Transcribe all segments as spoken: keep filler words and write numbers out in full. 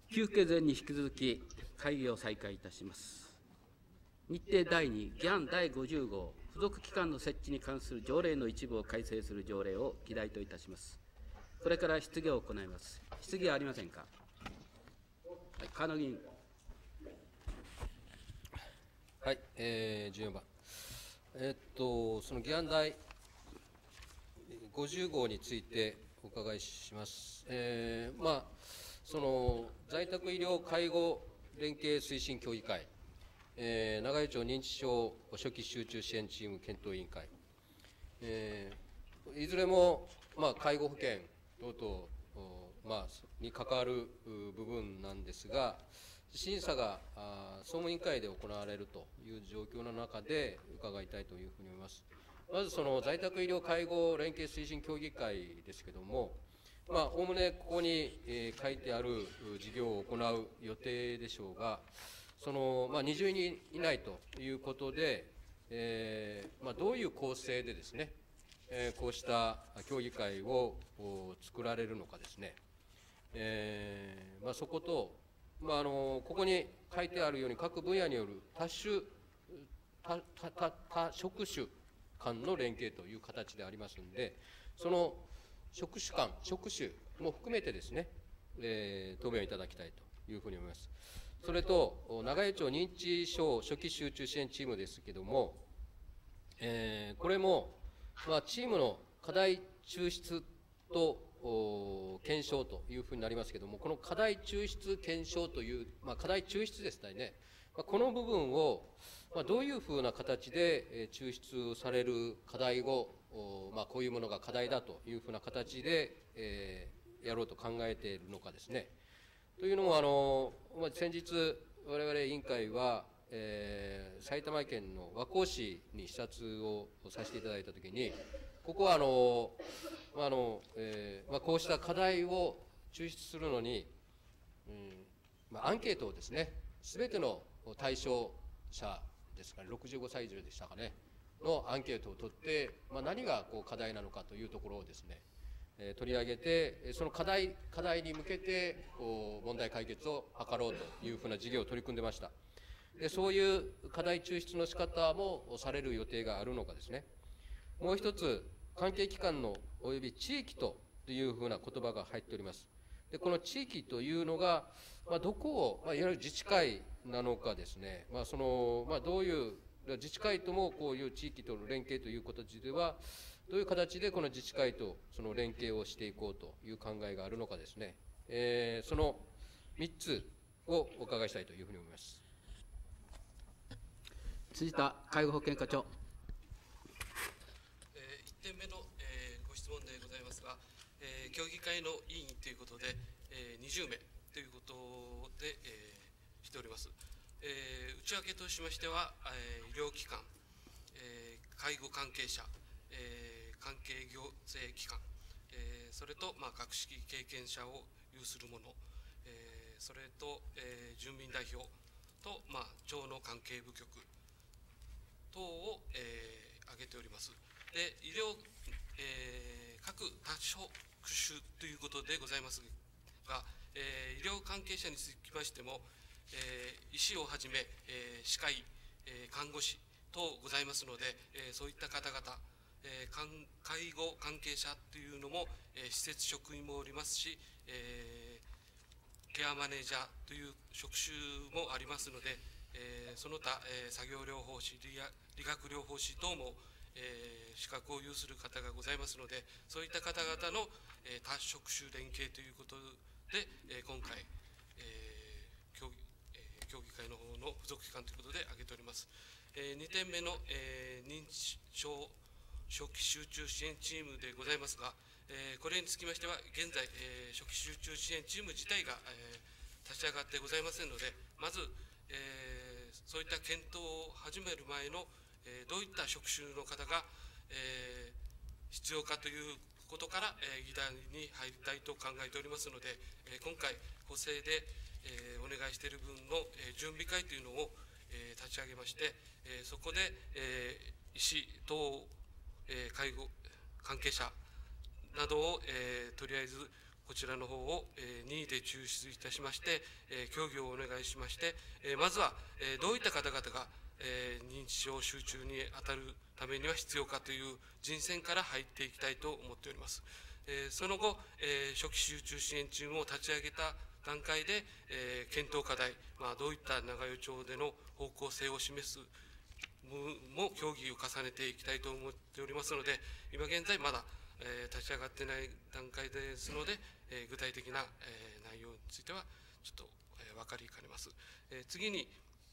休憩前に引き続き会議を再開いたします。日程だいに、議案だいごじゅう号、付属機関の設置に関する条例の一部を改正する条例を議題といたします。これから質疑を行います。質疑はありませんか。はい、河野議員。 はい、えー、じゅうよんばん。えー、っと、その議案題ごじゅう号についてお伺いします。えー、まあ、その在宅医療介護連携推進協議会、えー、長井町認知症初期集中支援チーム検討委員会、えー、いずれも、まあ、介護保険等々、まあ、に関わる部分なんですが、審査が総務委員会で行われるという状況の中で伺いたいというふうに思います。まずその在宅医療介護連携推進協議会ですけれども、まあ、おおむねここに、えー、書いてある事業を行う予定でしょうが、その、まあ、にじゅうにん以内ということで、えーまあ、どういう構成でですね、えー、こうした協議会を作られるのかですね、えーまあ、そこと、まあ、あのここに書いてあるように各分野による多種多多多多職種間の連携という形でありますので、その職種間、職種も含めてですね、えー、答弁をいただきたいというふうに思います。それと、長井町認知症初期集中支援チームですけれども、えー、これも、まあ、チームの課題抽出と検証というふうになりますけれども、この課題抽出検証という、まあ、課題抽出ですね、まあ、この部分を、まあ、どういうふうな形で抽出される課題を、まあ、こういうものが課題だというふうな形で、えー、やろうと考えているのかですね。というのも、あの、まあ、先日、我々委員会は、えー、埼玉県の和光市に視察をさせていただいたときに、ここはあの、まああのえーまあ、こうした課題を抽出するのに、うんまあ、アンケートをですね、すべての対象者ですかね、ろくじゅうごさい以上でしたかね、のアンケートを取って、まあ、何がこう課題なのかというところをですね、えー、取り上げて、その課題、課題に向けてこう問題解決を図ろうというふうな事業を取り組んでました。でそういう課題抽出の仕方もされる予定があるのかですね。もう一つ、関係機関のおよび地域というふうな言葉が入っております。でこの地域というのが、まあ、どこを、まあ、いわゆる自治会なのかですね、まあそのまあ、どういう、自治会ともこういう地域との連携という形では、どういう形でこの自治会とその連携をしていこうという考えがあるのかですね、えー、そのみっつをお伺いしたいというふうに思います。 辻田介護保険課長。 えー、いってんめの、えー、ご質問でございますが、えー、協議会の委員ということで、えー、にじゅうめいということで、えー、しております。えー、内訳としましては、えー、医療機関、えー、介護関係者、えー、関係行政機関、えー、それと、まあ、学識経験者を有する者、えー、それと、えー、住民代表と、まあ、町の関係部局等を、えー、挙げております。で医療、えー、各多職種ということでございますが、えー、医療関係者につきましても、えー、医師をはじめ、えー、歯科医、えー、看護師等ございますので、えー、そういった方々、えー、介護関係者というのも、えー、施設職員もおりますし、えー、ケアマネージャーという職種もありますので、えー、その他、えー、作業療法士、理学療法士等も、えー、資格を有する方がございますので、そういった方々の、えー、多職種連携ということで、えー、今回、えー協議えー、協議会の方の付属機関ということで挙げております。えー、にてんめの、えー、認知症初期集中支援チームでございますが、えー、これにつきましては、現在、えー、初期集中支援チーム自体が、えー、立ち上がってございませんので、まず、えー、そういった検討を始める前の、えー、どういった職種の方が、えー、必要かということから、えー、議題に入りたいと考えておりますので、えー、今回、補正で、えー、お願いしている分の、えー、準備会というのを、えー、立ち上げまして、えー、そこで、えー、医師等、えー、介護関係者などを、えー、とりあえずこちらの方を、えー、任意で抽出いたしまして、えー、協議をお願いしまして、えー、まずは、えー、どういった方々が、えー、認知症集中に当たるためには必要かという人選から入っていきたいと思っております。えー、その後、えー、初期集中支援チームを立ち上げた段階で、えー、検討課題、まあ、どういった長与町での方向性を示すも協議を重ねていきたいと思っておりますので、今現在まだ、えー、立ち上がってない段階ですので、えー、具体的な、えー、内容についてはちょっと、えー、分かりかねます。えー、次に、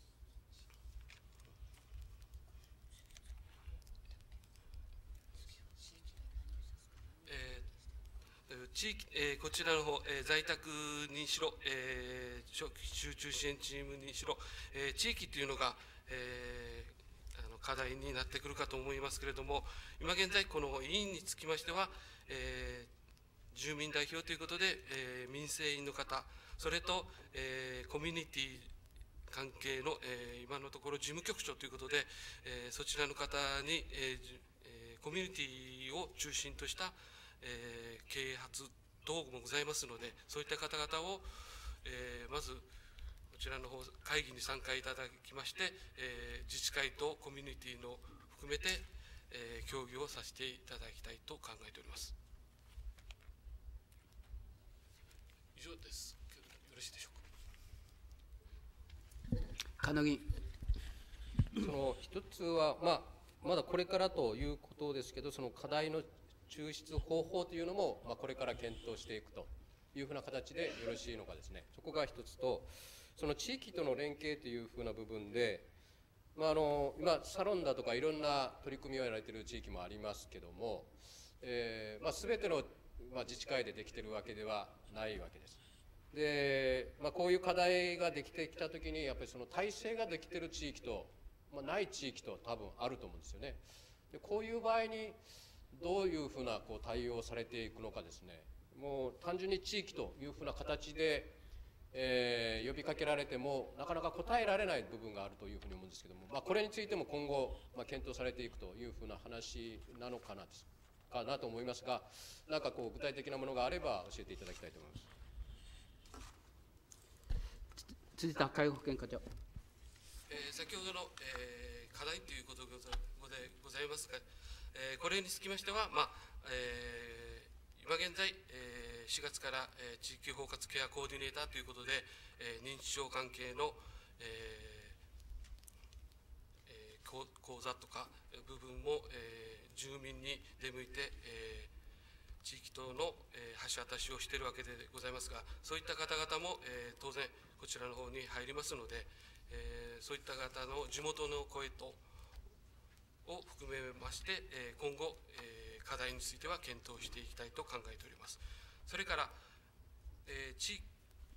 えー、地域、えー、こちらの方、えー、在宅にしろ、えー、初期集中支援チームにしろ、えー、地域というのが、えー課題になってくるかと思いますけれども、今現在、この委員につきましては、えー、住民代表ということで、えー、民生委員の方、それと、えー、コミュニティ関係の、えー、今のところ事務局長ということで、えー、そちらの方に、えーえー、コミュニティを中心とした、えー、啓発等もございますので、そういった方々を、えー、まず、こちらの方会議に参加いただきまして、えー、自治会とコミュニティの含めて、えー、協議をさせていただきたいと考えております。以上です。よろしいでしょうか。 加納議員。 その一つは、まあ、まだこれからということですけど、その課題の抽出方法というのも、まあ、これから検討していくというふうな形でよろしいのかですね、そこが一つと、その地域との連携というふうな部分で、まあ、あの今サロンだとかいろんな取り組みをやられている地域もありますけども、えーまあ、全ての、まあ、自治会でできているわけではないわけです。で、まあ、こういう課題ができてきたときに、やっぱりその体制ができている地域と、まあ、ない地域と多分あると思うんですよね。でこういう場合にどういうふうなこう対応されていくのかですね、もう単純に地域というふうな形でえー、呼びかけられてもなかなか答えられない部分があるというふうに思うんですけども、まあ、これについても今後、まあ、検討されていくというふうな話なのかなですかなと思いますが、何かこう具体的なものがあれば教えていただきたいと思います。 辻田介護保険課長。 えー、先ほどの、えー、課題ということでございますが、えー、これにつきましては、まあえー、今現在、えーしがつから、えー、地域包括ケアコーディネーターということで、えー、認知症関係の、えーえー、講座とか部分も、えー、住民に出向いて、えー、地域等の、えー、橋渡しをしているわけでございますが、そういった方々も、えー、当然こちらの方に入りますので、えー、そういった方の地元の声とを含めまして、えー、今後、えー、課題については検討していきたいと考えております。それから、えー 地,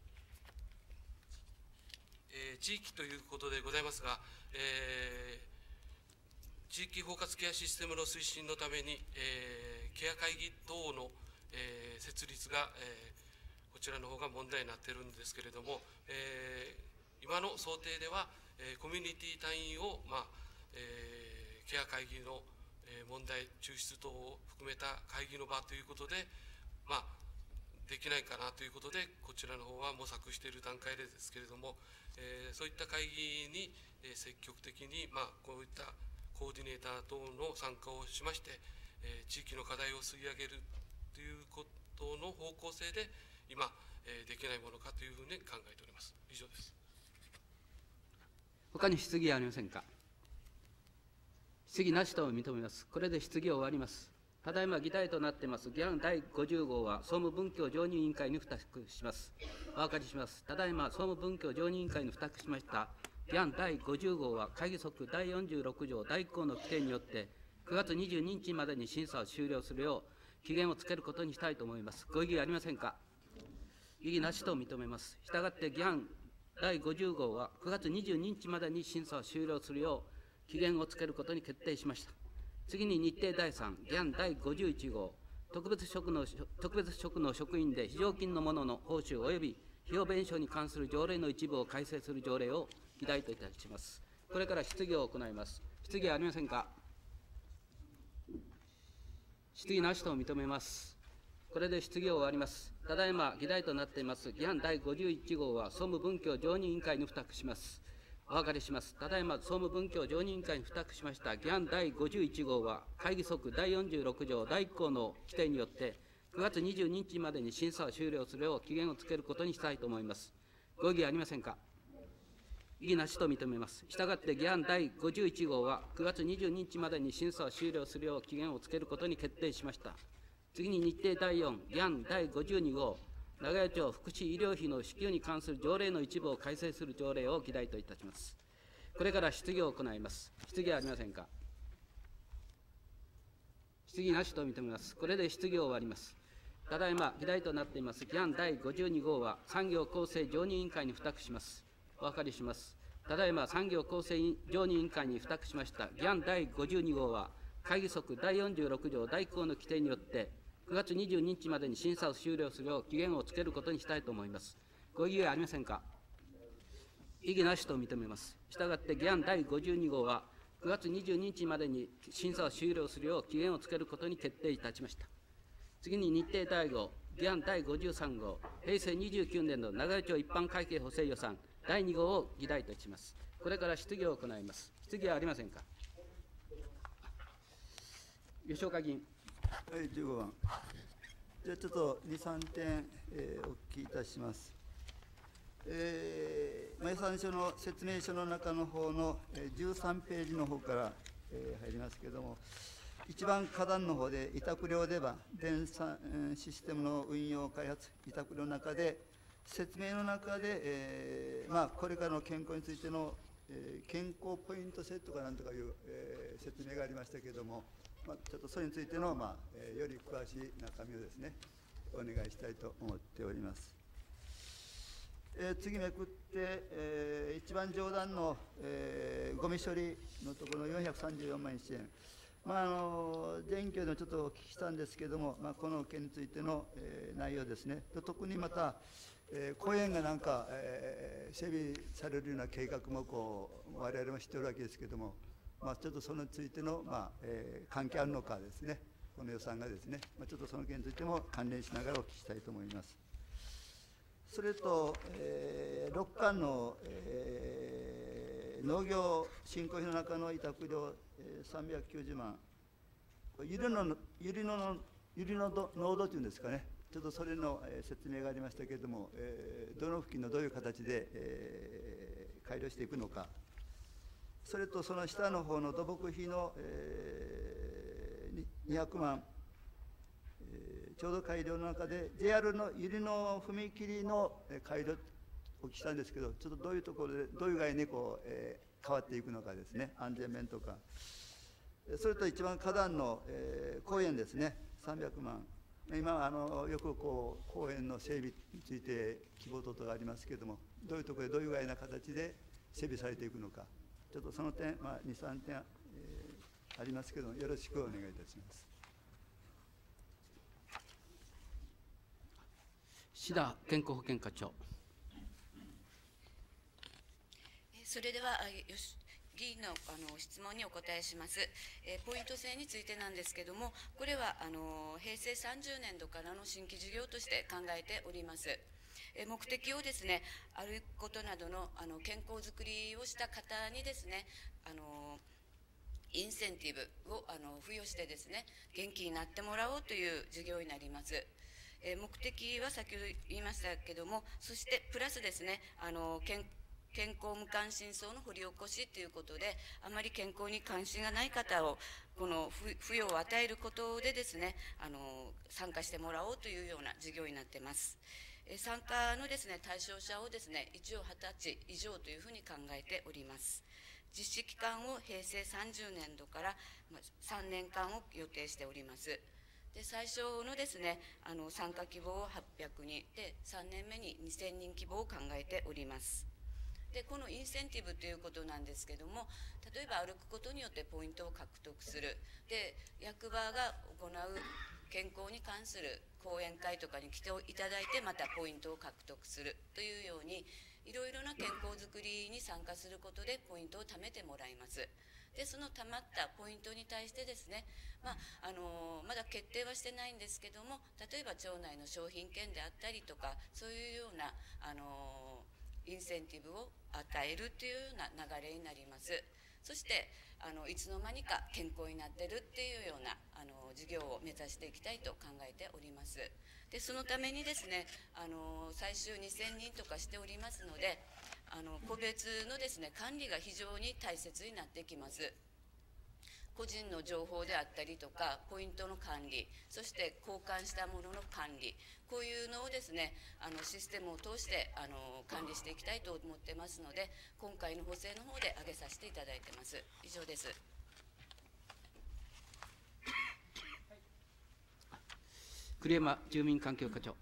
えー、地域ということでございますが、えー、地域包括ケアシステムの推進のために、えー、ケア会議等の、えー、設立が、えー、こちらの方が問題になっているんですけれども、えー、今の想定では、えー、コミュニティ単位を、まあえー、ケア会議の、えー、問題抽出等を含めた会議の場ということで、まあできないかなということで、こちらの方は模索している段階ですけれども、えー、そういった会議に、えー、積極的に、まあ、こういったコーディネーター等の参加をしまして、えー、地域の課題を吸い上げるということの方向性で、今、えー、できないものかというふうに考えております。以上です。 他に質疑はありませんか。質疑なしと認めます。これで質疑を終わります。ただいま議題となっています議案だいごじゅう号は総務文教常任委員会に付託します。お分かりします。ただいま総務文教常任委員会に付託しました議案だいごじゅう号は会議則だいよんじゅうろく条だいいっ項の規定によってくがつにじゅうににちまでに審査を終了するよう期限をつけることにしたいと思います。ご異議ありませんか。異議なしと認めます。したがって議案だいごじゅう号はくがつにじゅうににちまでに審査を終了するよう期限をつけることに決定しました。次に日程だいさん、議案だいごじゅういち号、特別職の特別職の職員で非常勤の者の報酬及び費用弁償に関する条例の一部を改正する条例を議題といたします。これから質疑を行います。質疑はありませんか。質疑なしと認めます。 これで質疑を終わります。ただいま議題となっています議案だいごじゅういち号は総務文教常任委員会に付託します。お諮りします。ただいま総務文教常任委員会に付託しました議案だいごじゅういち号は、会議則だいよんじゅうろく条だいいっ項の規定によって、くがつにじゅうににちまでに審査を終了するよう期限をつけることにしたいと思います。ご異議ありませんか。異議なしと認めます。したがって議案だいごじゅういち号は、くがつにじゅうににちまでに審査を終了するよう期限をつけることに決定しました。次に日程だいよん、議案だいごじゅうに号、名古屋町福祉医療費の支給に関する条例の一部を改正する条例を議題といたします。これから質疑を行います。質疑はありませんか。質疑なしと認めます。これで質疑を終わります。ただいま議題となっています議案だいごじゅうに号は、産業構成常任委員会に付託します。お諮りします。ただいま産業構成常任委員会に付託しました議案だいごじゅうに号は、会議則だいよんじゅうろく条だいいっ項の規定によって、くがつにじゅうににちまでに審査を終了するよう期限をつけることにしたいと思います。ご異議はありませんか。異議なしと認めます。したがって議案だいごじゅうに号は、くがつにじゅうににちまでに審査を終了するよう期限をつけることに決定いたしました。次に日程だいご、議案だいごじゅうさん号、平成にじゅうきゅうねん度名古屋町一般会計補正予算だいに号を議題とします。これから質疑を行います。質疑はありませんか。吉岡議員。 はい、じゅうごばん。じゃあちょっとに、さんてん、えー、お聞きいたします。えー、予算書の説明書の中の方の、えー、じゅうさんページの方から、えー、入りますけれども、一番下段の方で委託料では、電算システムの運用開発、委託料の中で、説明の中で、えーまあ、これからの健康についての、えー、健康ポイントセットかなんとかいう、えー、説明がありましたけれども、まあ、ちょっとそれについての、まあえー、より詳しい中身をですね、お願いしたいと思っております。えー、次めくって、えー、一番上段の、えー、ゴミ処理のところのよんひゃくさんじゅうよんまんせんえん、まあ、あの前期でもちょっとお聞きしたんですけれども、まあ、この件についての、えー、内容ですね、特にまた、えー、公園がなんか、えー、整備されるような計画もこう我々も知っておるわけですけれども、まあ、ちょっとそれについての、まあえー、関係あるのかですね、この予算がですね、まあ、ちょっとその件についても関連しながらお聞きしたいと思います。それと、えー、ろっかんの、えー、農業振興費の中の委託料、えー、さんびゃくきゅうじゅうまん、ゆりのゆりのゆりの濃度というんですかね、ちょっとそれの、えー、説明がありましたけれども、えー、どの付近のどういう形で、えー、改良していくのか、それとその下の方の土木費の、えー、にひゃくまん、えー、ちょうど改良の中で ジェイアール のゆりの踏切の改良お聞きしたんですけど、ちょっとどういうところでどういう具合にこう、えー、変わっていくのかですね、安全面とか、それと一番下段の、えー、公園ですね、さんびゃくまん、今あのよくこう公園の整備について希望等々がありますけれども、どういうところでどういう具合な形で整備されていくのか、ちょっとその点、まあ、に、さんてん、えー、ありますけれども、よろしくお願いいたします。 志田健康保険課長。 それでは議員のあの質問にお答えします。えー、ポイント制についてなんですけれども、これはあの平成さんじゅうねん度からの新規事業として考えております。えー、目的をですね、歩くことなどのあの健康づくりをした方にですね、あのインセンティブをあの付与してですね、元気になってもらおうという事業になります。えー、目的は先ほど言いましたけども、そしてプラスですね、あの健健康無関心層の掘り起こしということで、あまり健康に関心がない方をこの付与を与えることでですね、あの参加してもらおうというような事業になっています。え参加のですね、対象者をですね、一応はたち以上というふうに考えております。実施期間を平成さんじゅうねん度からさんねんかんを予定しております。で最初のですね、あの参加希望をはっぴゃくにんで、さんねんめににせんにん希望を考えております。でこのインセンティブということなんですけども、例えば歩くことによってポイントを獲得する、で役場が行う健康に関する講演会とかに来ていただいて、またポイントを獲得するというように、 いろいろな健康づくりに参加することでポイントを貯めてもらいます。でその貯まったポイントに対してですね、まああのまだ決定はしてないんですけども、例えば町内の商品券であったりとか、そういうようなあのインセンティブを与えるというような流れになります。そしてあのいつの間にか健康になってるっていうようなあの事業を目指していきたいと考えております。でそのためにですね、あの最終にせんにんとかしておりますので、あの個別のですね管理が非常に大切になってきます。個人の情報であったりとかポイントの管理、そして交換したものの管理、こういうのをですねあのシステムを通してあの管理していきたいと思ってますので、今回の補正の方で挙げさせていただいてます。以上です。 栗山住民環境課長。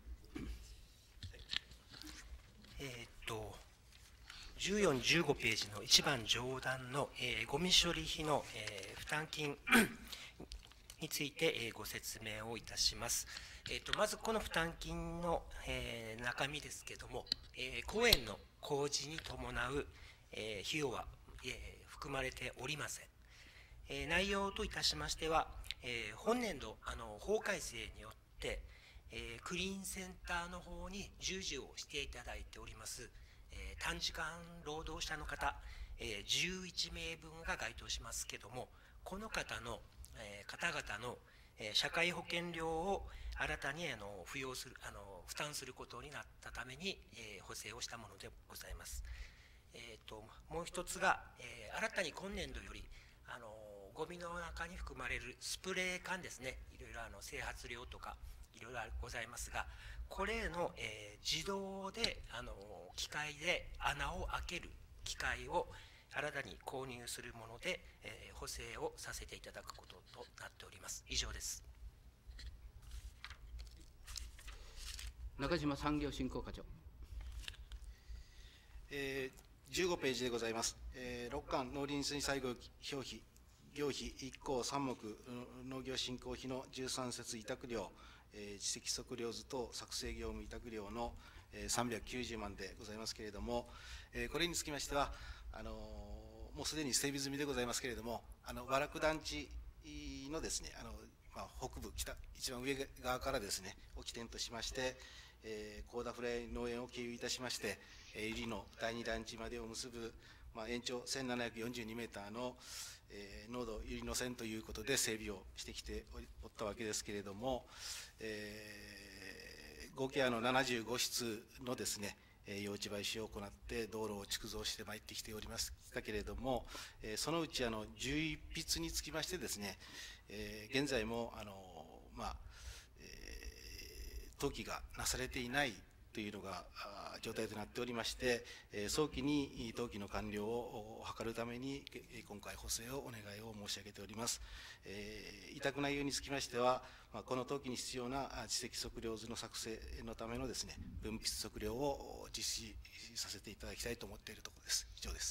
えー、っとじゅうよん、じゅうごページの一番上段の、えー、ゴミ処理費の、えー、負担金について、えー、ご説明をいたします。えー、とまずこの負担金の、えー、中身ですけれども、えー、公園の工事に伴う、えー、費用は、えー、含まれておりません。えー、内容といたしましては、えー、本年度あの法改正によって、えー、クリーンセンターの方に従事をしていただいておりますえー、短時間労働者の方、えー、じゅういちめいぶんが該当しますけども、この方の、えー、方々の、えー、社会保険料を新たにあの付与するあの負担することになったために、えー、補正をしたものでございます。えー、ともう一つが、えー、新たに今年度よりあのゴミの中に含まれるスプレー缶ですね、いろいろあの整髪料とかいろいろございますが、これの、えー、自動であの機械で穴を開ける機械を新たに購入するもので、えー、補正をさせていただくこととなっております。以上です。 中島産業振興課長。 えー、じゅうごページでございます。えー、ろっかん農林水産業費費業費いっ項さん目農業振興費のじゅうさん節委託料、えー、知的測量図等作成業務委託料の、えー、さんびゃくきゅうじゅうまんでございますけれども、えー、これにつきましてはあのー、もうすでに整備済みでございますけれども、あの和楽団地のですね、あのまあ、北部北一番上側からですねを起点としまして、えー、高田フライ農園を経由いたしまして、えー、入野だいに団地までを結ぶ、まあ、延長せんななひゃくよんじゅうにメーターの、えー、濃度入野線ということで整備をしてきておったわけですけれども、えー、合計あのななじゅうご室のですね用地買収を行って道路を築造してまいってきておりましたけれども、えー、そのうちあのじゅういち筆につきましてですね、えー、現在もあのまあ、えー、登記がなされていないというのが状態となっておりまして、えー、早期に登記の完了を図るために今回補正をお願いを申し上げております。えー、委託内容につきましては、まあ、この登記に必要な知的測量図の作成のためのですね分泌測量を実施させていただきたいと思っているところです。以上です。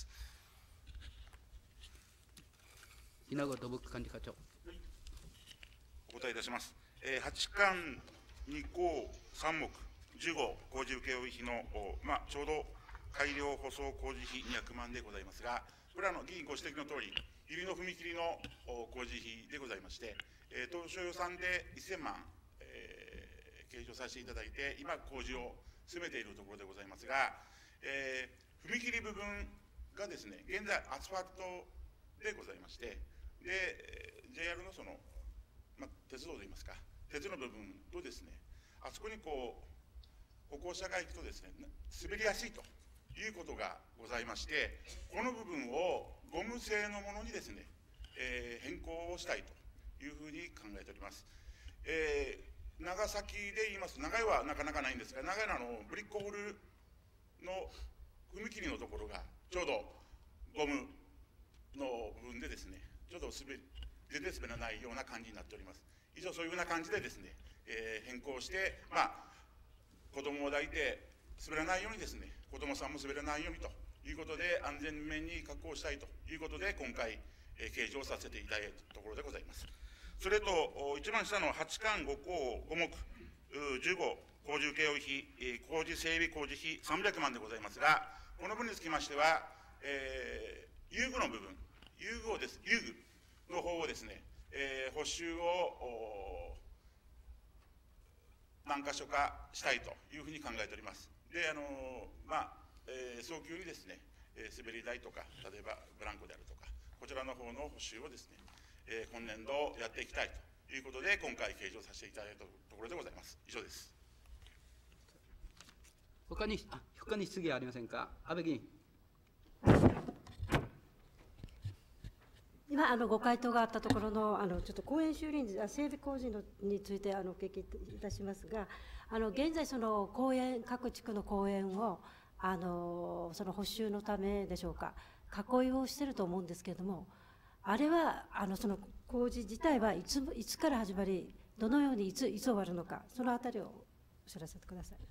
稲子土木管理課長。 お答えいたします。えー、はちかんに項さん目じゅうご工事請負費の、まあ、ちょうど改良舗装工事費にひゃくまんでございますが、これはあの議員ご指摘のとおり、入りの踏切の工事費でございまして、えー、当初予算でせんまん、えー、計上させていただいて、今、工事を進めているところでございますが、えー、踏切部分がですね、現在、アスファルトでございまして、で ジェイアール のその、まあ、鉄道といいますか、鉄の部分とですね、あそこにこう、歩行者が行くとですね、滑りやすいということがございまして、この部分をゴム製のものにですね、えー、変更をしたいというふうに考えております。えー、長崎で言いますと、長井はなかなかないんですが、長井のあのブリックホールの踏切のところが、ちょうどゴムの部分でですね、ちょっと滑り、全然滑らないような感じになっております。以上、そういうふうな感じでですね、えー、変更して、まあ、子供を抱いて滑らないようにですね、子供さんも滑らないようにということで、安全面に確保したいということで、今回、えー、計上させていただいたところでございます。それと、一番下のはちかんご項ご目じゅうご工事請負費、えー、工事整備工事費さんびゃくまんでございますが、この分につきましては、えー、遊具の部分、遊具をです、遊具の方をですね、えー、補修を何箇所かしたいというふうに考えております。で、あのー、まあ、えー、早急にですね、えー、滑り台とか、例えばブランコであるとか、こちらの方の補修をですね、えー、今年度やっていきたいということで、今回計上させていただいたところでございます。以上です。 他に、あ、他に質疑はありませんか。安倍議員。 今あのご回答があったところの、あのちょっと公園修理整備工事のについてあのお聞きいたしますが、あの現在その公園各地区の公園をあのその補修のためでしょうか、囲いをしていると思うんですけれども、あれはあのその工事自体はいついつから始まり、どのようにいついつ終わるのか、そのあたりをお知らせください。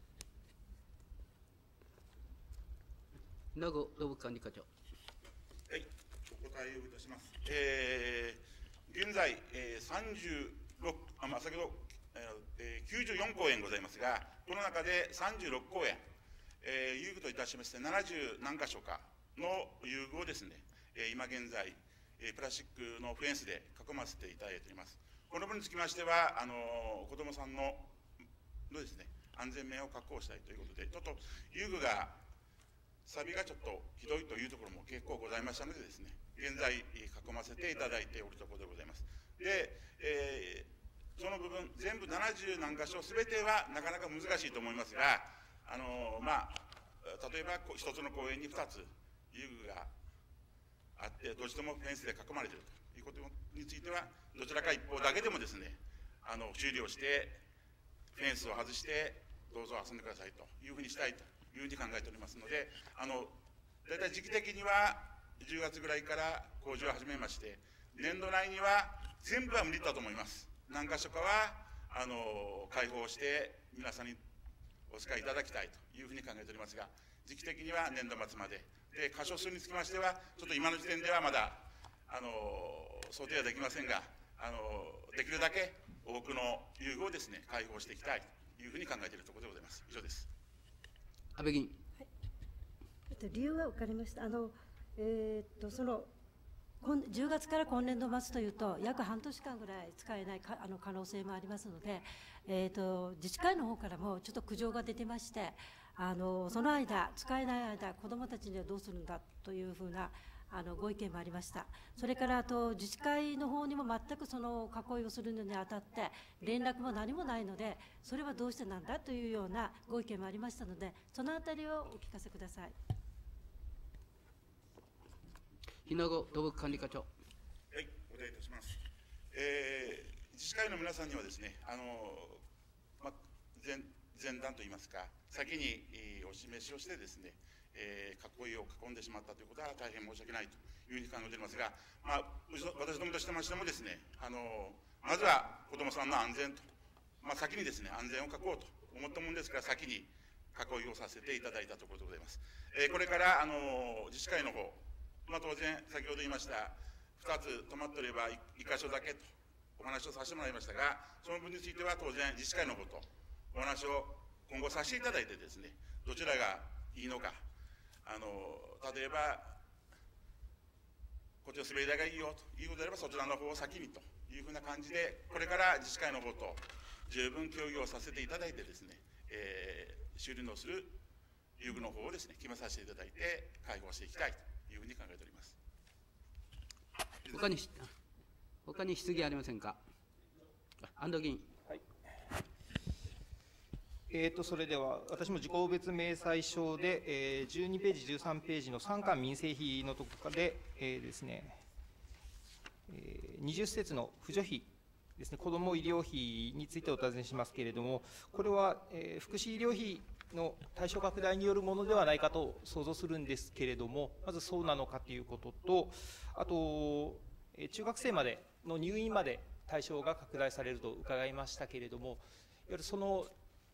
名護土木管理課長。 はい、お答えをいたします。えー、現在、えー、さんじゅうろく、あ、まあ、先ほど、えー、きゅうじゅうよん公園ございますが、この中でさんじゅうろく公園、えー、遊具といたしまして、ななじゅう何箇所かの遊具をですね、えー、今現在、えー、プラスチックのフェンスで囲ませていただいております。この分につきましては、あのー、子どもさんののですね、安全面を確保したいということで、ちょっと遊具が、錆がちょっとひどいというところも結構ございましたのでですね、現在囲ませていただいておるところでございます。で、えー、その部分、全部ななじゅう何箇所、すべてはなかなか難しいと思いますが、あのー、まあ、例えば一つの公園にふたつ遊具があって、どっちともフェンスで囲まれているということについては、どちらか一方だけでもですね、あの修理をして、フェンスを外して、どうぞ遊んでくださいというふうにしたいというふうに考えておりますので、あの大体時期的にはじゅうがつぐらいから工事を始めまして、年度内には全部は無理だと思います。何箇所かはあの開放して皆さんにお使いいただきたいというふうに考えておりますが、時期的には年度末までで、箇所数につきましてはちょっと今の時点ではまだあの想定はできませんが、あのできるだけ多くの遊具をですね開放していきたいというふうに考えているところでございます。以上です。 安倍議員。 はい、理由は分かりました。あの、えー、っとそのじゅうがつから今年度末というと、約半年間ぐらい使えないかあの可能性もありますので、えー、っと自治会の方からもちょっと苦情が出てまして、あのその間、使えない間、子どもたちにはどうするんだというふうなあのご意見もありました。それからあと自治会の方にも全くその囲いをするのにあたって連絡も何もないので、それはどうしてなんだというようなご意見もありましたので、そのあたりをお聞かせください。 日名子土木管理課長。 はい、お答えいたします。えー、自治会の皆さんにはですね、あのま、前前段といいますか、先に、えー、お示しをしてですね、えー、囲いを囲んでしまったということは大変申し訳ないというふうに考えておりますが、まあ、私どもとしてましてもですね、あのまずは子どもさんの安全と、まあ、先にですね安全を確保と思ったものですから、先に囲いをさせていただいたところでございます。えー、これからあの自治会の方、まあ、当然先ほど言いましたふたつ止まっておればいっ箇所だけとお話をさせてもらいましたが、その分については当然自治会の方とお話を今後させていただいてですね、どちらがいいのか、あの例えばこっちの滑り台がいいよということであれば、そちらの方を先にというふうな感じで、これから自治会の方と十分協議をさせていただいてですね、えー、修理のする遊具の方をですね決めさせていただいて開放していきたいというふうに考えております。 他に他に質疑ありませんか。安藤議員。 はい。えーとそれでは私も事項別明細書で、えー、じゅうにページじゅうさんページの参観民生費のところで、えー、ですね、えー、にじゅっ施設の扶助費ですね、子ども医療費についてお尋ねしますけれども、これは、えー、福祉医療費の対象拡大によるものではないかと想像するんですけれども、まずそうなのかということと、あと、えー、中学生までの入院まで対象が拡大されると伺いましたけれども、いわゆるその、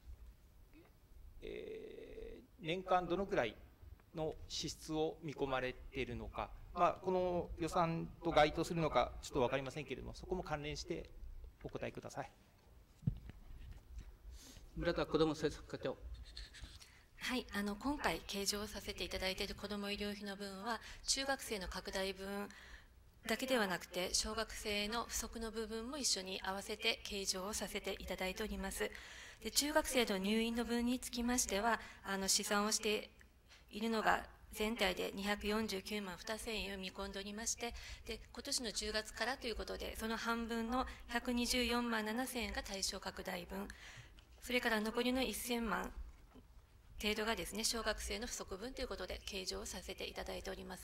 えー、年間どのくらいの支出を見込まれているのか、まあ、この予算と該当するのかちょっと分かりませんけれども、そこも関連してお答えください。 村田子ども政策課長。 はい、あの今回計上させていただいている子ども医療費の分は、中学生の拡大分だけではなくて、小学生の不足の部分も一緒に合わせて計上をさせていただいております。で、中学生の入院の分につきましては、あの試算をしているのが、全体でにひゃくよんじゅうきゅうまんにせんえんを見込んでおりまして、で今年のじゅうがつからということで、その半分のひゃくにじゅうよんまんななせんえんが対象拡大分、それから残りのせんまん程度がですね、小学生の不足分ということで計上をさせていただいております。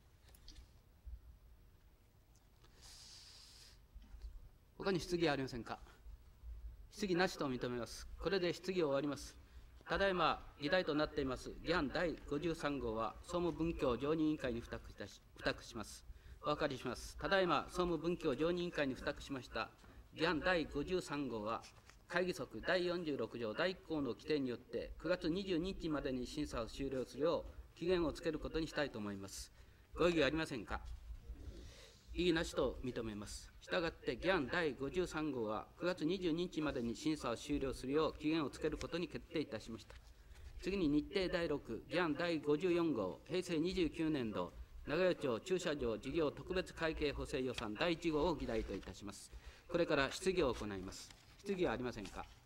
他に質疑はありませんか。質疑なしと認めます。これで質疑を終わります。ただいま議題となっています議案だいごじゅうさん号は総務文教常任委員会に付託いたし付託します。お分かりします。ただいま総務文教常任委員会に付託しました議案だいごじゅうさん号は、会議則だいよんじゅうろく条だいいっ項の規定によってくがつにじゅうににちまでに審査を終了するよう期限をつけることにしたいと思います。ご異議はありませんか。異議なしと認めます。したがって議案だいごじゅうさん号はくがつにじゅうににちまでに審査を終了するよう期限をつけることに決定いたしました。次に日程だいろく議案だいごじゅうよん号へいせいにじゅうきゅうねん度長与町駐車場事業特別会計補正予算だいいち号を議題といたします。これから質疑を行います。質疑はありませんか。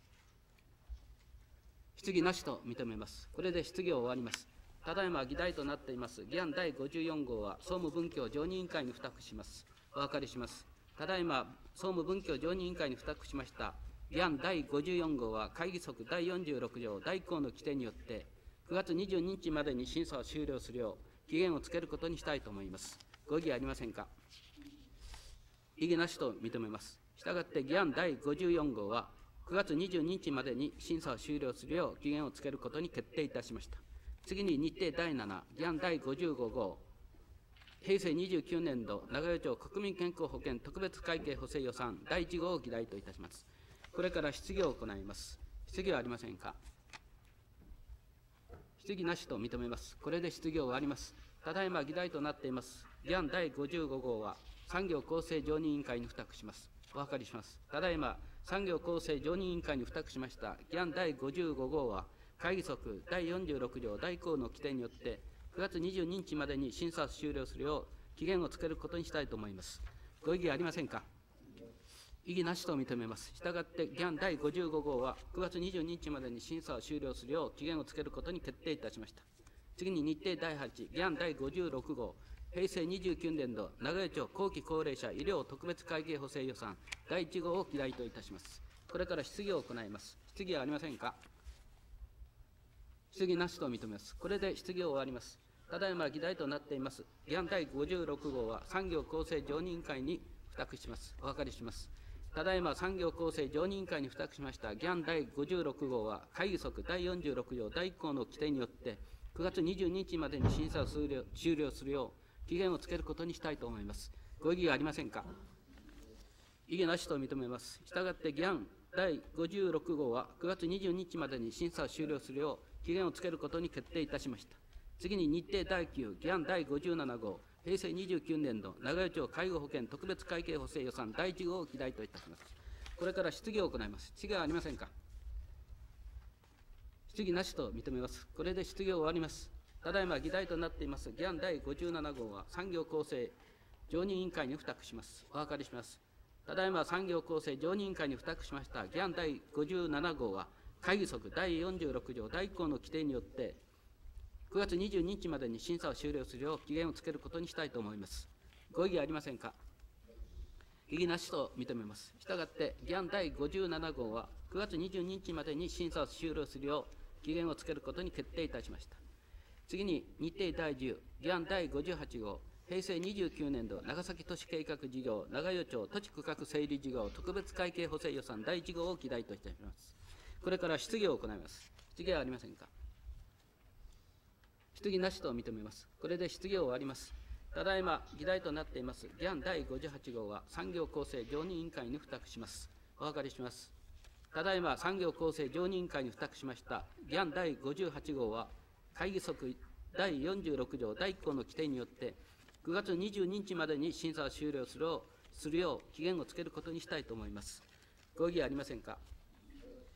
質疑なしと認めます。これで質疑を終わります。ただいま議題となっています議案だいごじゅうよん号は総務文教常任委員会に付託します。お分かりします。ただいま総務文教常任委員会に付託しました議案だいごじゅうよん号は、会議則だいよんじゅうろく条だいいっ項の規定によってくがつにじゅうににちまでに審査を終了するよう期限をつけることにしたいと思います。ご異議ありませんか。異議なしと認めます。したがって議案だいごじゅうよん号はくがつにじゅうににちまでに審査を終了するよう期限をつけることに決定いたしました。次に日程だいなな議案だいごじゅうご号へいせいにじゅうきゅうねん度長与町国民健康保険特別会計補正予算だいいち号を議題といたします。これから質疑を行います。質疑はありませんか。質疑なしと認めます。これで質疑を終わります。ただいま議題となっています議案だいごじゅうご号は産業厚生常任委員会に付託します。お分かりします。ただいま産業厚生常任委員会に付託しました議案だいごじゅうご号は、会議則だいよんじゅうろく条だいいっ項の規定によってくがつにじゅうににちまでに審査を終了するよう期限をつけることにしたいと思います。ご異議ありませんか。異議なしと認めます。したがって議案だいごじゅうご号はくがつにじゅうににちまでに審査を終了するよう期限をつけることに決定いたしました。次に日程だいはち議案だいごじゅうろく号へいせいにじゅうきゅうねん度長与町後期高齢者医療特別会計補正予算だいいち号を議題といたします。これから質疑を行います。質疑はありませんか。質疑なしと認めます。これで質疑を終わります。ただいま議題となっています議案だいごじゅうろく号は産業厚生常任委員会に付託します。お分かりします。ただいま産業厚生常任委員会に付託しました議案だいごじゅうろく号は、会議則だいよんじゅうろく条だいいっ項の規定によってくがつにじゅうににちまでに審査を終了終了するよう期限をつけることにしたいと思います。ご異議はありませんか。異議なしと認めます。したがって議案だいごじゅうろく号はくがつにじゅうににちまでに審査を終了するよう期限をつけることに決定いたしました。次に日程だいきゅう議案だいごじゅうなな号へいせいにじゅうきゅうねん度長与町介護保険特別会計補正予算だいいち号を議題といたします。これから質疑を行います。質疑はありませんか。質疑なしと認めます。これで質疑を終わります。ただいま議題となっています議案だいごじゅうなな号は産業厚生常任委員会に付託します。お分かりします。ただいま産業厚生常任委員会に付託しました議案だいごじゅうなな号は、会議則だいよんじゅうろく条だいいっ項の規定によってくがつにじゅうににちまでに審査を終了するよう期限をつけることにしたいと思います。ご異議ありませんか。異議なしと認めます。したがって議案だいごじゅうなな号はくがつにじゅうににちまでに審査を終了するよう期限をつけることに決定いたしました。次に日程だいじゅう議案だいごじゅうはち号へいせいにじゅうきゅうねん度長崎都市計画事業長与町土地区画整理事業特別会計補正予算だいいち号を議題といたします。これから質疑を行います。質疑はありませんか。質疑なしと認めます。これで質疑を終わります。ただいま議題となっています議案だいごじゅうはち号は産業厚生常任委員会に付託します。お分かりします。ただいま産業厚生常任委員会に付託しました議案だいごじゅうはち号は、会議則だいよんじゅうろく条だいいっ項の規定によってくがつにじゅうににちまでに審査を終了するようするよう期限をつけることにしたいと思います。ご異議ありませんか。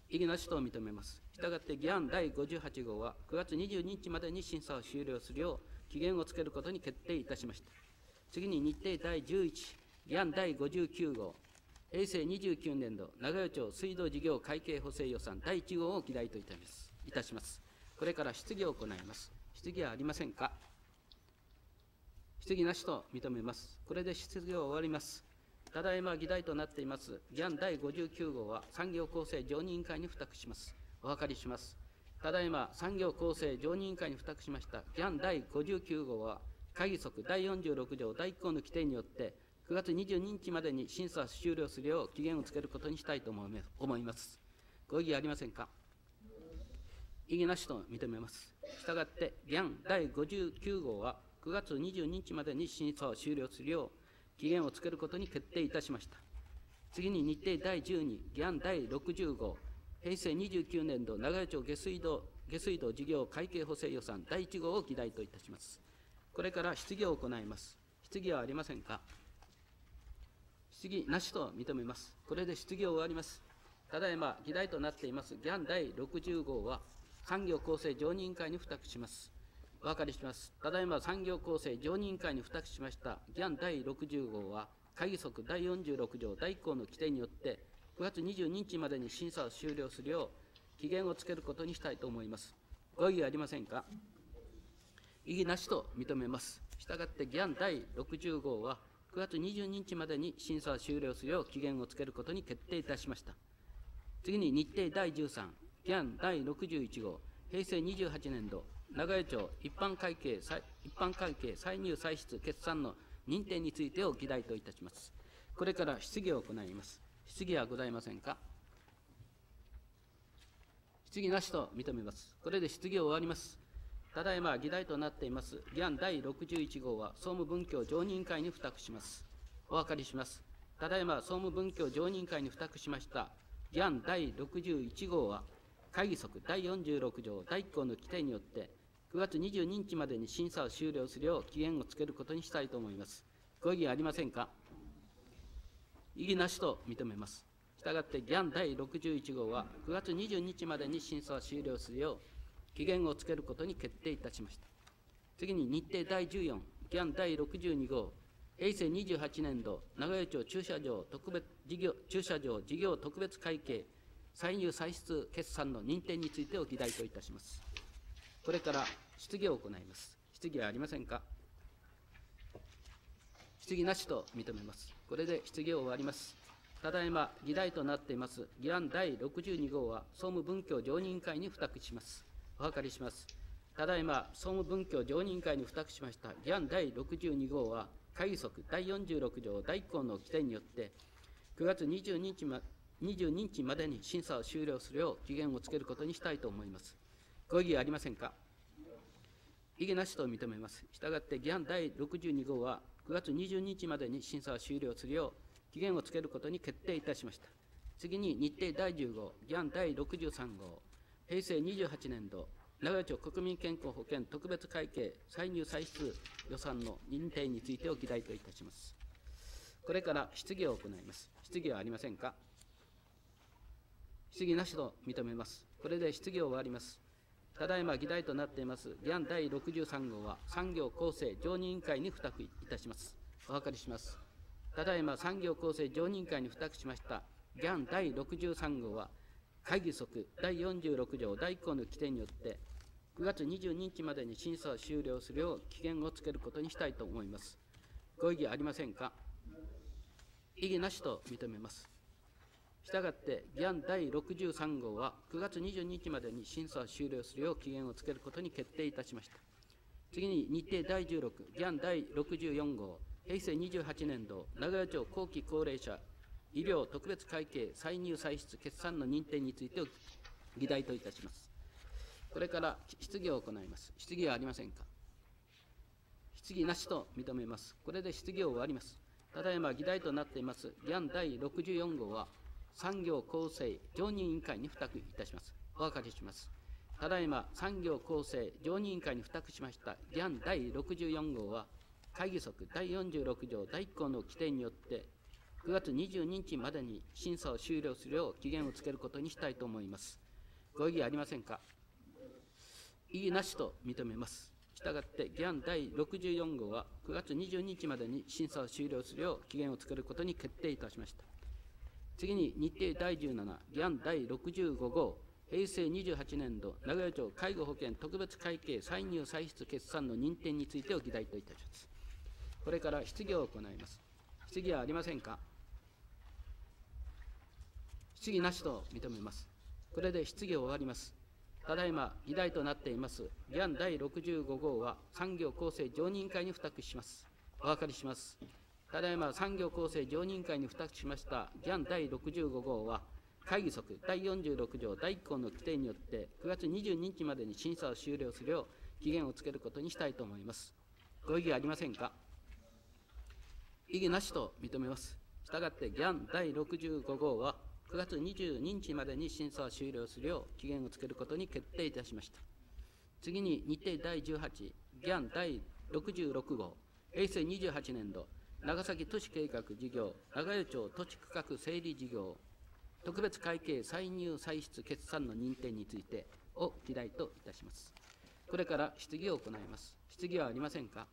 異議なしと認めます。したがって議案だいごじゅうはち号はくがつにじゅうににちまでに審査を終了するよう期限をつけることに決定いたしました。次に日程だいじゅういち議案だいごじゅうきゅう号、平成にじゅうきゅうねん度長与町水道事業会計補正予算だいいち号を議題といたします。いたします。これから質疑を行います。質疑はありませんか。質疑なしと認めます。これで質疑を終わります。ただいま議題となっています議案だいごじゅうきゅう号は産業構成常任委員会に付託します。お諮りします。ただいま産業構成常任委員会に付託しました議案だいごじゅうきゅう号は会議則だいよんじゅうろく条だいいっ項の規定によってくがつにじゅうににちまでに審査を終了するよう期限をつけることにしたいと思います。ご異議ありませんか。異議なしと認めます。したがって議案だいごじゅうきゅう号はくがつにじゅうににちまでに審査を終了するよう期限をつけることに決定いたしました。次に日程だいじゅうに議案だいろくじゅう号、平成にじゅうきゅうねん度長与町下水道下水道事業会計補正予算だいいち号を議題といたします。これから質疑を行います。質疑はありませんか。質疑なしと認めます。これで質疑を終わります。ただいま議題となっています議案だいろくじゅう号は産業構成常任委員会に付託します。お諮りします。ただいま産業構成常任委員会に付託しました議案だいろくじゅう号は会議則だいよんじゅうろく条だいいっ項の規定によってくがつにじゅうににちまでに審査を終了するよう期限をつけることにしたいと思います。ご異議ありませんか。異議なしと認めます。したがって議案だいろくじゅう号はくがつにじゅうににちまでに審査を終了するよう期限をつけることに決定いたしました。次に日程だいじゅうさん議案だいろくじゅういち号、平成にじゅうはちねん度長与町一般会計一般会計歳入歳出決算の認定についてを議題といたします。これから質疑を行います。質疑はございませんか。質疑なしと認めます。これで質疑を終わります。ただいま議題となっています議案だいろくじゅういち号は総務文教常任委員会に付託します。お諮りします。ただいま総務文教常任委員会に付託しました議案だいろくじゅういち号は会議則だいよんじゅうろく条だいいっ項の規定によってくがつにじゅうににちまでに審査を終了するよう期限をつけることにしたいと思います。ご異議ありませんか。異議なしと認めます。したがって議案だいろくじゅういち号はくがつにじゅうににちまでに審査を終了するよう期限をつけることに決定いたしました。次に日程だいじゅうよん議案だいろくじゅうに号、平成にじゅうはちねん度長与町駐車場特別事業駐車場事業特別会計歳入歳出決算の認定についてを議題といたします。これから質疑を行います。質疑はありませんか。質疑なしと認めます。これで質疑を終わります。ただいま議題となっています議案だいろくじゅうに号は総務文教常任委員会に付託します。お諮りします。ただいま総務文教常任委員会に付託しました議案だいろくじゅうに号は会議則だいよんじゅうろく条だいいっ項の規定によってくがつにじゅうににちまにじゅうににちまでに審査を終了するよう期限をつけることにしたいと思います。ご異議ありませんか。異議なしと認めます。したがって議案だいろくじゅうに号はくがつにじゅうににちまでに審査を終了するよう期限をつけることに決定いたしました。次に日程だいじゅう号議案だいろくじゅうさん号、平成にじゅうはちねん度長与町国民健康保険特別会計歳入歳出予算の認定についてを議題といたします。これから質疑を行います。質疑はありませんか。質疑なしと認めます。これで質疑を終わります。ただいま議題となっています議案だいろくじゅうさん号は産業構成常任委員会に付託いたします。お諮りします。ただいま産業構成常任委員会に付託しました議案だいろくじゅうさん号は会議則だいよんじゅうろく条だいいっ項の規定によってくがつにじゅうににちまでに審査を終了するよう期限をつけることにしたいと思います。ご異議ありませんか。異議なしと認めます。したがって議案だいろくじゅうさん号はくがつにじゅうににちまでに審査を終了するよう期限をつけることに決定いたしました。次に日程だいじゅうろく議案だいろくじゅうよん号、平成にじゅうはちねん度長与町後期高齢者医療特別会計歳入歳出決算の認定についてを議題といたします。これから質疑を行います。質疑はありませんか。質疑なしと認めます。これで質疑を終わります。ただいま議題となっています議案だいろくじゅうよん号は産業構成常任委員会に付託いたします。お諮りします。ただいま産業構成常任委員会に付託しました議案だいろくじゅうよん号は会議則だいよんじゅうろく条だいいっ項の規定によってくがつにじゅうににちまでに審査を終了するよう期限をつけることにしたいと思います。ご異議ありませんか。異議なしと認めます。したがって議案だいろくじゅうよんごうはくがつにじゅうににちまでに審査を終了するよう期限をつけることに決定いたしました。次に日程だいじゅうなな議案だいろくじゅうごごうへいせいにじゅうはちねんど名古屋町介護保険特別会計歳入歳出決算の認定についてを議題といたします。これから質疑を行います。質疑はありませんか。質疑なしと認めます。これで質疑を終わります。ただいま議題となっています議案だいろくじゅうごごうは産業構成常任会に付託します。お分かりします。ただいま産業構成常任会に付託しました議案だいろくじゅうごごうは会議則だいよんじゅうろくじょうだいいっこうの規定によってくがつにじゅうににちまでに審査を終了するよう期限をつけることにしたいと思います。ご異議ありませんか。異議なしと認めます。したがって議案だいろくじゅうごごうはくがつにじゅうににちまでに審査を終了するよう期限をつけることに決定いたしました。次に日程だいじゅうはち議案だいろくじゅうろくごうへいせいにじゅうはちねんど長崎都市計画事業長与町土地区画整理事業特別会計歳入歳出決算の認定についてを議題といたします。これから質疑を行います。質疑はありませんか。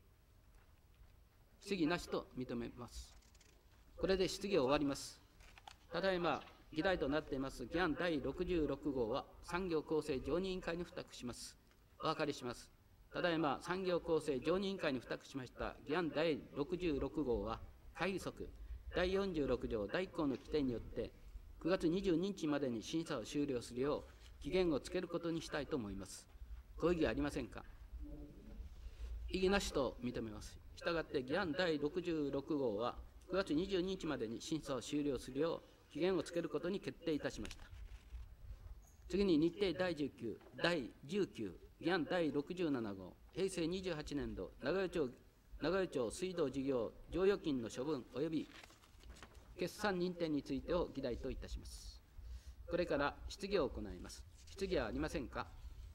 質疑なしと認めます。これで質疑を終わります。ただいま議題となっています議案だいろくじゅうろくごうは産業構成常任委員会に付託します。お分かりします。ただいま産業構成常任委員会に付託しました議案だいろくじゅうろくごうは会議則だいよんじゅうろくじょうだいいっこうの規定によってくがつにじゅうににちまでに審査を終了するよう期限をつけることにしたいと思います。ご異議ありませんか。異議なしと認めます。したがって議案だいろくじゅうろくごうはくがつにじゅうににちまでに審査を終了するよう期限をつけることに決定いたしました。次に日程だいじゅうきゅうだいじゅうきゅう議案だいろくじゅうななごうへいせいにじゅうはちねんど名古屋町長与町水道事業剰余金の処分及び決算認定についてを議題といたします。これから質疑を行います。質疑はありませんか。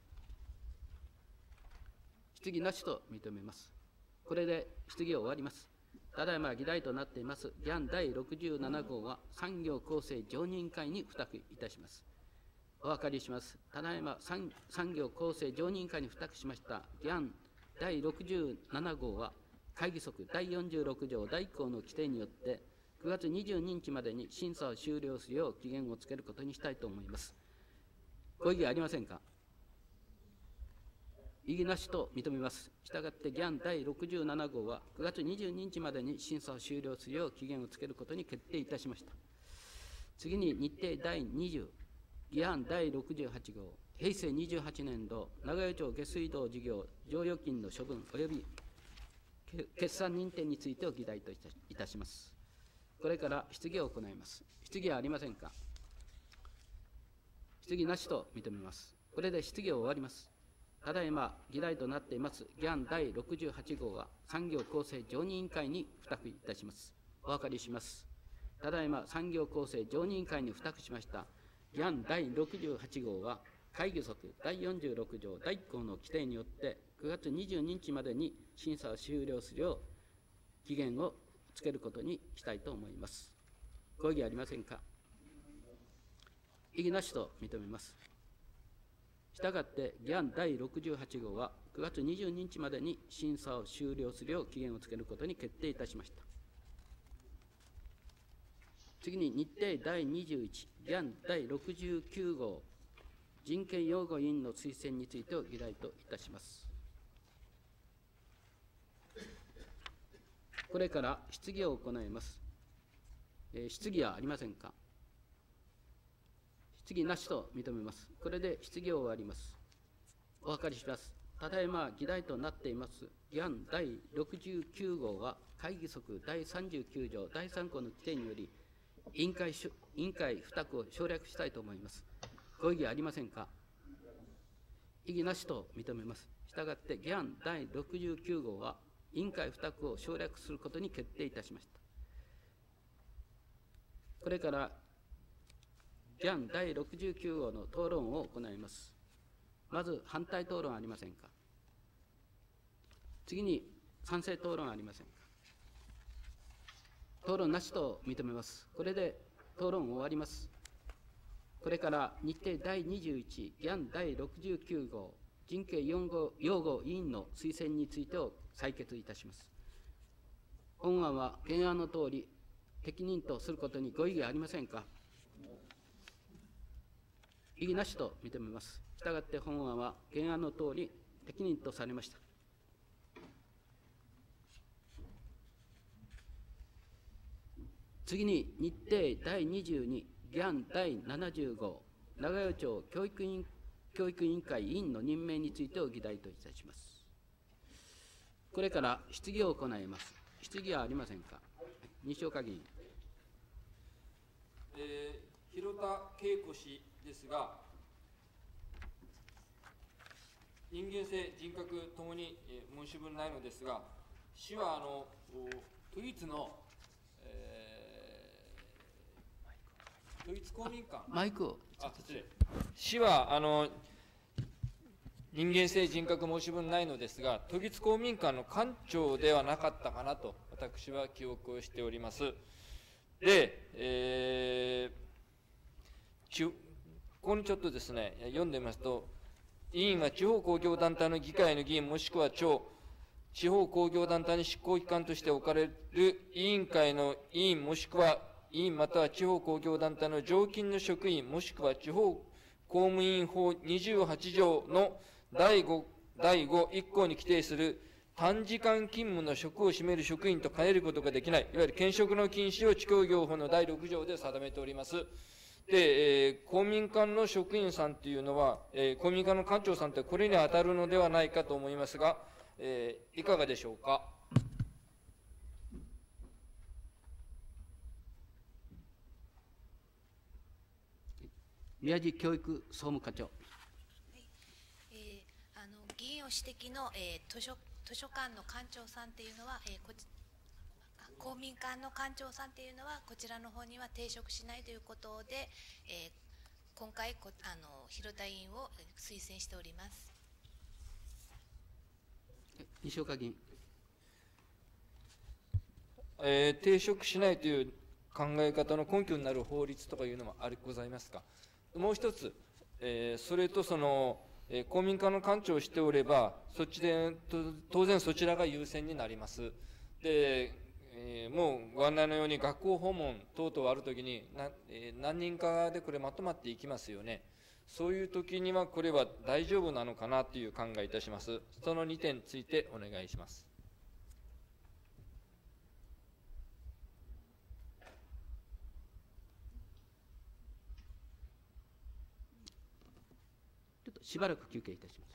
質疑なしと認めます。これで質疑を終わります。ただいま議題となっています議案だいろくじゅうななごうは産業構成常任委員会に付託いたします。お分かりします。ただいま産業構成常任委員会に付託しました議案だいろくじゅうななごうは会議則だいよんじゅうろくじょうだいいっこうの規定によってくがつにじゅうににちまでに審査を終了するよう期限をつけることにしたいと思います。ご異議ありませんか。異議なしと認めます。したがって議案だいろくじゅうななごうはくがつにじゅうににちまでに審査を終了するよう期限をつけることに決定いたしました。次に日程だいにじゅう議案だいろくじゅうはちごうへいせいにじゅうはちねんど名古屋町下水道事業剰余金の処分及び決算認定についてを議題といたします。これから質疑を行います。質疑はありませんか。質疑なしと認めます。これで質疑を終わります。ただいま議題となっています議案だいろくじゅうはちごうは産業構成常任委員会に付託いたします。お分かりします。ただいま産業構成常任委員会に付託しました議案だいろくじゅうはちごうは会議則だいよんじゅうろくじょうだいいっこうの規定によってくがつにじゅうににちまでに審査を終了するよう期限をつけることにしたいと思います。ご異議ありませんか。異議なしと認めます。したがって議案だいろくじゅうはちごうはくがつにじゅうににちまでに審査を終了するよう期限をつけることに決定いたしました。次に日程だいにじゅういち議案だいろくじゅうきゅうごう人権擁護委員の推薦についてを議題といたします。これから質疑を行います。えー、質疑はありませんか。質疑なしと認めます。これで質疑を終わります。お分かりします。ただいま議題となっています議案だいろくじゅうきゅうごうは会議則だいさんじゅうきゅうじょうだいさんこうの規定により委員会委員会付託を省略したいと思います。ご異議ありませんか。異議なしと認めます。したがって議案だいろくじゅうきゅうごうは委員会付託を省略することに決定いたしました。これから議案だいろくじゅうきゅうごうの討論を行います。まず反対討論ありませんか。次に賛成討論ありませんか。 討論なしと認めます。これで討論終わります。これから日程だいにじゅういちギャンだいろくじゅうきゅう号人権擁護擁護委員の推薦についてを採決いたします。本案は原案のとおり適任とすることにご異議ありませんか。異議なしと認めます。したがって本案は原案のとおり適任とされました。次に日程だいにじゅうにギャンだいななじゅう号長与町教育委員教育委員会委員の任命についてを議題といたします。これから質疑を行います。質疑はありませんか。西岡議員。 えー、広田恵子氏ですが、人間性、人格ともに、えー、申し分ないのですが、市はあの都立の、えー、都立公民館、 マイクをあ失礼市はあの人間性、人格申し分ないのですが、都立公民館の館長ではなかったかなと、私は記憶をしております。で、えー、ちここにちょっとですね、読んでみますと、委員は地方公共団体の議会の議員、もしくは町、地方公共団体に執行機関として置かれる委員会の委員、もしくは委員または地方公共団体の常勤の職員、もしくは地方公務員法にじゅうはち条のだいごいっ項に規定する短時間勤務の職を占める職員と兼ねることができない、いわゆる兼職の禁止を地教業法のだいろく条で定めております。で、えー、公民館の職員さんというのは、えー、公民館の館長さんってこれに当たるのではないかと思いますが、えー、いかがでしょうか。 宮地教育総務課長。はい、 えー、あの議員お指摘の、えー、図書図書館の館長さんっていうのは、えー、こち公民館の館長さんっていうのはこちらの方には抵触しないということで、えー、今回こあの広田委員を推薦しております。 西岡議員。 えー、抵触しないという考え方の根拠になる法律とかいうのもありございますか。もう一つ、えー、それとその、えー、公民館の館長をしておれば、そっちで当然そちらが優先になります。でえー、もうご案内のように学校訪問等々あるときにな、えー、何人かでこれまとまっていきますよね。そういうときにはこれは大丈夫なのかなという考えいたします。そのにてんについてお願いします。 ちょっとしばらく休憩いたします。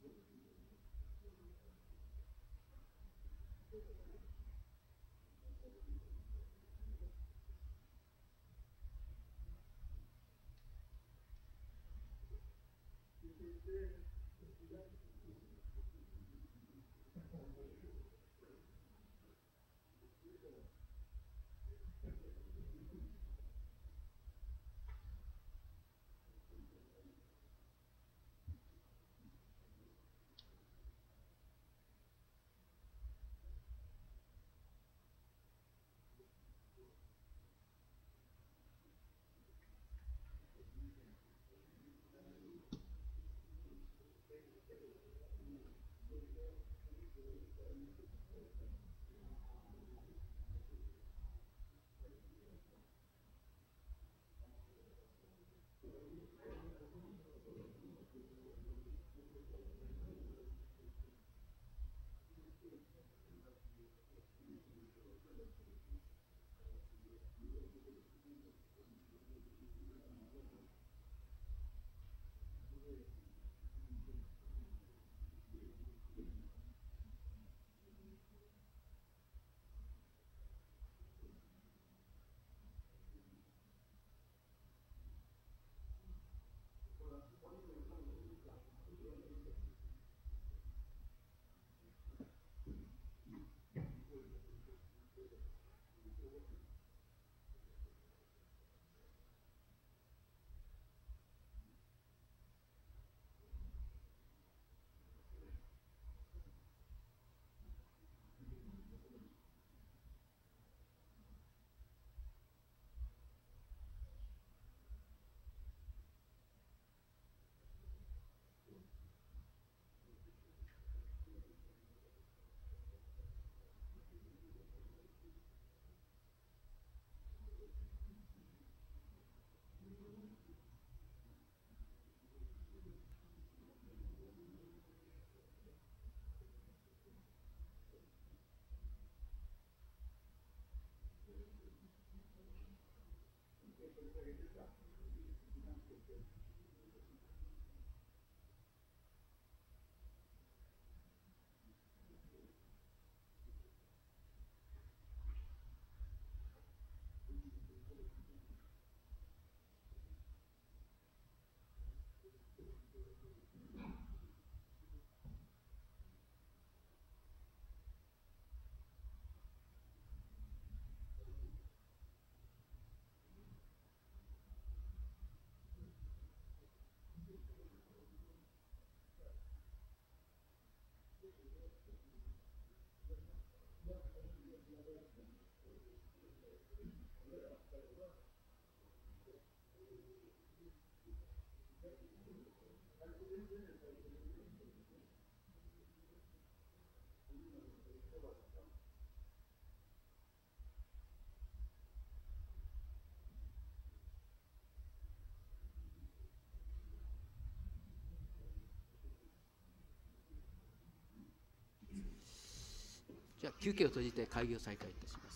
じゃあ休憩を閉じて会議を再開いたします。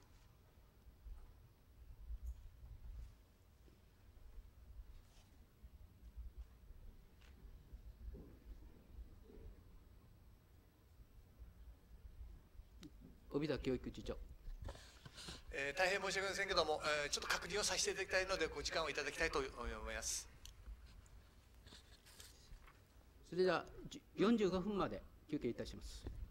帯田教育次長。 えー、大変申し訳ありませんけども、えー、ちょっと確認をさせていただきたいので、ご時間をいただきたいと思います。 それではよんじゅうごふんまで休憩いたします。